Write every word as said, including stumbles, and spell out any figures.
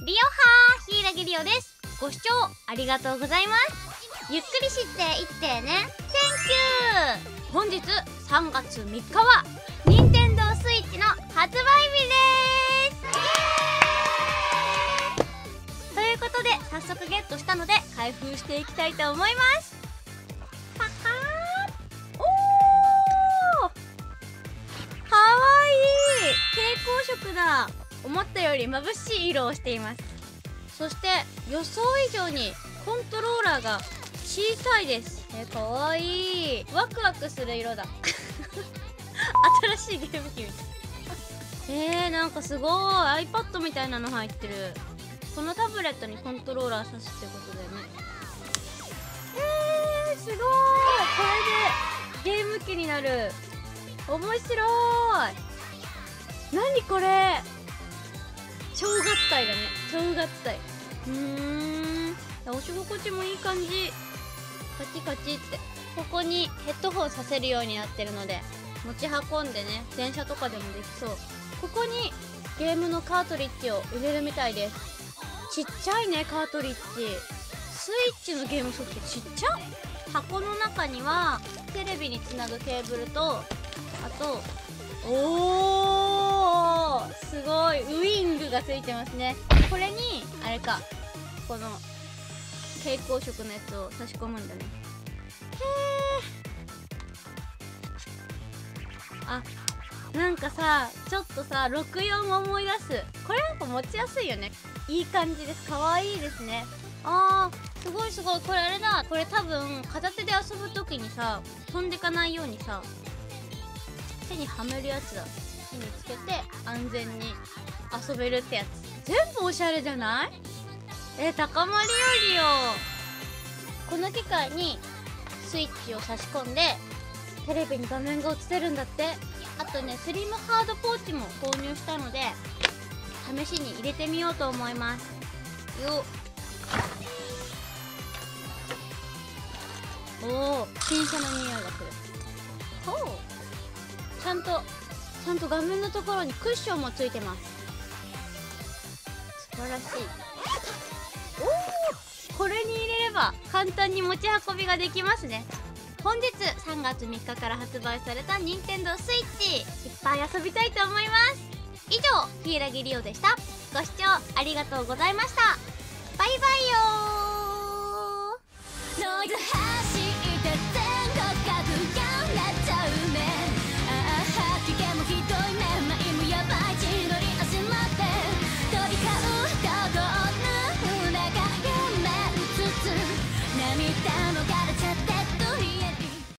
リオハー、ヒイラギリオです。ご視聴ありがとうございます。ゆっくりしていってね。 Thank you。 本日さんがつみっかは任天堂スイッチの発売日です。ということで早速ゲットしたので開封していきたいと思います。パカーン。おー、かわいい蛍光色だ。思ったより眩しい色をしています。そして予想以上にコントローラーが小さいです。えー、かわいい。ワクワクする色だ新しいゲーム機みたいえー、なんかすごい iPad みたいなの入ってる。このタブレットにコントローラー挿すってことだよね。えー、すごい。これでゲーム機になる。面白い。何これ、超合体だね。超合体。うーん、押し心地もいい感じ。カチカチって。ここにヘッドホンさせるようになってるので持ち運んでね、電車とかでもできそう。ここにゲームのカートリッジを入れるみたいです。ちっちゃいね、カートリッジ。スイッチのゲームソフトちっちゃ。箱の中にはテレビにつなぐケーブルと、あとおー、すごいウイングがついてますね。これにあれか、この蛍光色のやつを差し込むんだね。へー、あ、なんかさ、ちょっとさろくよんを思い出す。これなんか持ちやすいよね。いい感じです。かわいいですね。あー、すごいすごい。これあれだ、これ多分片手で遊ぶ時にさ飛んでかないようにさ手にはめるやつだ。手につけて安全に遊べるってやつ。全部おしゃれじゃない？えー、高まりよりよ。この機械にスイッチを差し込んでテレビに画面が映せるんだって。あとね、スリムハードポーチも購入したので試しに入れてみようと思いますよ。おお、新車の匂いがする。そう、ちゃんとちゃんと画面のところにクッションもついてます。素晴らしい。おお、これに入れれば簡単に持ち運びができますね。本日さんがつみっかから発売された任天堂スイッチ、いっぱい遊びたいと思います。以上、ヒイラギリオでした。ご視聴ありがとうございました。バイバイよー。